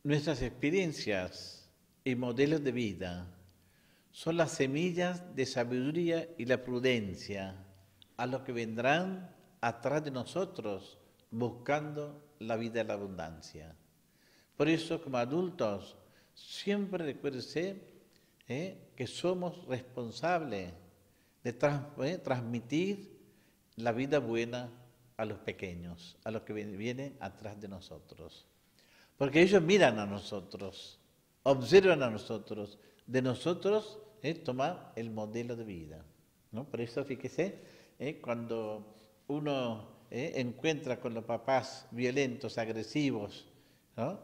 Nuestras experiencias y modelos de vida son las semillas de sabiduría y la prudencia a los que vendrán atrás de nosotros buscando la vida y la abundancia. Por eso, como adultos, siempre recuérdense que somos responsables de transmitir la vida buena a los pequeños, a los que vienen atrás de nosotros. Porque ellos miran a nosotros, observan a nosotros, de nosotros tomar el modelo de vida, ¿no? Por eso, fíjese, cuando uno encuentra con los papás violentos, agresivos, ¿no?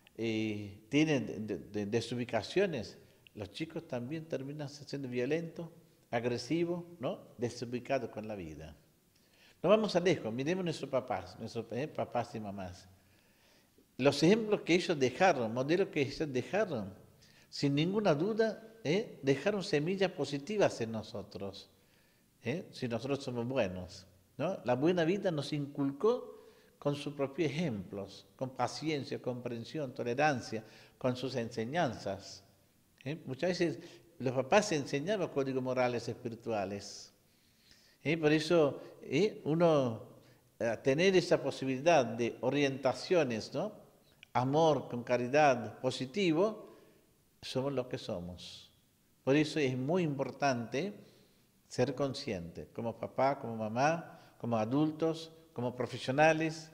Tienen desubicaciones, los chicos también terminan siendo violentos, agresivos, ¿no? Desubicados con la vida. No vamos a lejos, miremos nuestros papás y mamás. Los ejemplos que ellos dejaron, modelos que ellos dejaron, sin ninguna duda, dejaron semillas positivas en nosotros, si nosotros somos buenos, ¿no? La buena vida nos inculcó con sus propios ejemplos, con paciencia, comprensión, tolerancia, con sus enseñanzas. Muchas veces los papás enseñaban códigos morales espirituales. Por eso uno tener esa posibilidad de orientaciones, ¿no? Amor con caridad positivo, somos lo que somos. Por eso es muy importante ser consciente, como papá, como mamá, como adultos, como profesionales,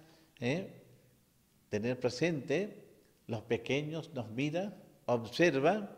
tener presente, los pequeños nos miran, observan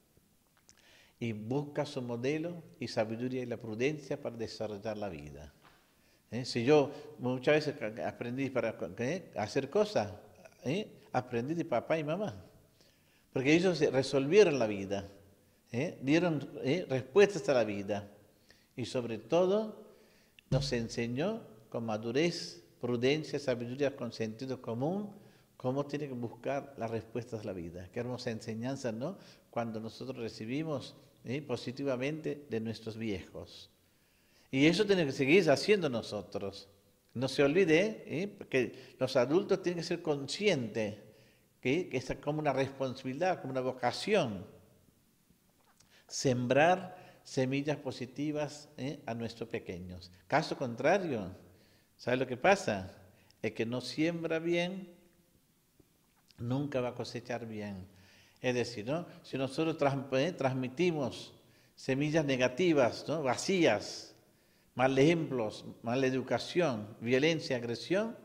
y busca su modelo y sabiduría y la prudencia para desarrollar la vida. Si yo muchas veces aprendí para hacer cosas, aprendí de papá y mamá, porque ellos resolvieron la vida, dieron respuestas a la vida y sobre todo nos enseñó con madurez, prudencia, sabiduría, con sentido común, cómo tiene que buscar las respuestas a la vida. Qué hermosa enseñanza, ¿no? Cuando nosotros recibimos positivamente de nuestros viejos. Y eso tiene que seguir haciendo nosotros. No se olvide que los adultos tienen que ser conscientes que es como una responsabilidad, como una vocación, sembrar semillas positivas a nuestros pequeños. Caso contrario, ¿sabe lo que pasa? El que no siembra bien, nunca va a cosechar bien. Es decir, ¿no? Si nosotros transmitimos semillas negativas, ¿no? Vacías, mal ejemplos, mala educación, violencia, agresión,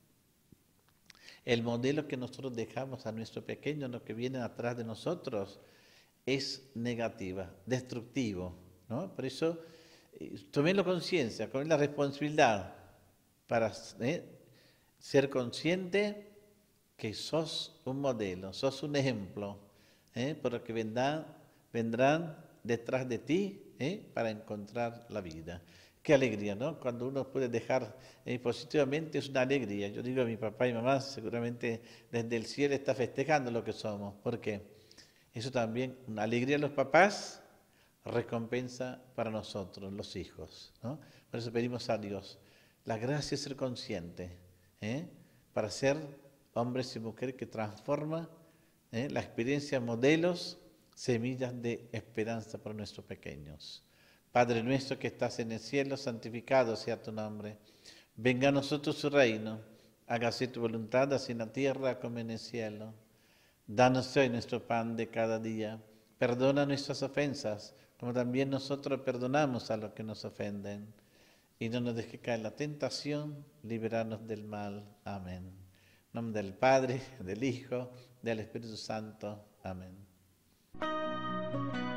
el modelo que nosotros dejamos a nuestros pequeños, los que vienen atrás de nosotros, es negativa, destructivo, ¿no? Por eso, tomenlo conciencia, tomen la responsabilidad para ser consciente que sos un modelo, sos un ejemplo, por lo que vendrán detrás de ti para encontrar la vida. Qué alegría, ¿no? Cuando uno puede dejar positivamente es una alegría. Yo digo a mi papá y mamá, seguramente desde el cielo está festejando lo que somos. ¿Por qué? Eso también, una alegría a los papás, recompensa para nosotros, los hijos, ¿no? Por eso pedimos a Dios la gracia de ser consciente, para ser hombres y mujeres que transforman la experiencia en modelos, semillas de esperanza para nuestros pequeños. Padre nuestro que estás en el cielo, santificado sea tu nombre. Venga a nosotros su reino. Hágase tu voluntad, así en la tierra como en el cielo. Danos hoy nuestro pan de cada día. Perdona nuestras ofensas, como también nosotros perdonamos a los que nos ofenden. Y no nos dejes caer en la tentación, líbranos del mal. Amén. En nombre del Padre, del Hijo, del Espíritu Santo. Amén.